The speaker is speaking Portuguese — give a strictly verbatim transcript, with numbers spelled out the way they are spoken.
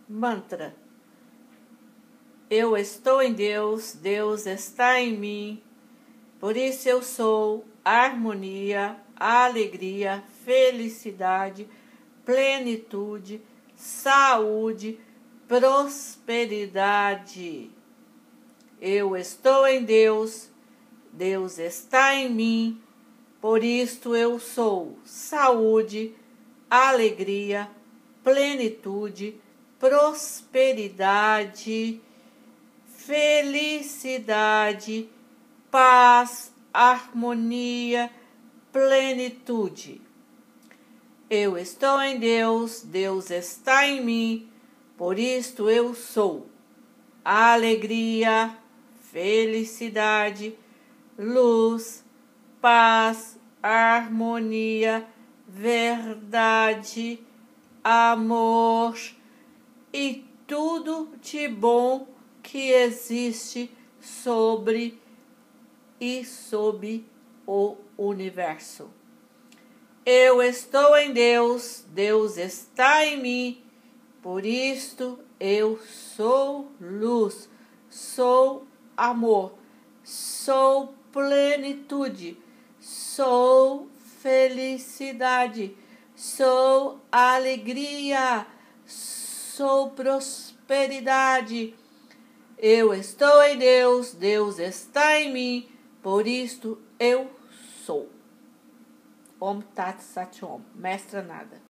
Mantra. Eu estou em Deus, Deus está em mim, por isso eu sou harmonia, alegria, felicidade, plenitude, saúde, prosperidade. Eu estou em Deus, Deus está em mim, por isto eu sou saúde, alegria, plenitude, prosperidade, felicidade, paz, harmonia, plenitude. Eu estou em Deus, Deus está em mim, por isto eu sou alegria, felicidade, luz, paz, harmonia, verdade, amor e tudo de bom que existe sobre e sob o universo. Eu estou em Deus, Deus está em mim, por isto eu sou luz, sou amor, sou plenitude, sou felicidade, sou alegria, sou prosperidade. Eu estou em Deus, Deus está em mim, por isto eu sou. Om Tat Sat Om, Mestra Nada.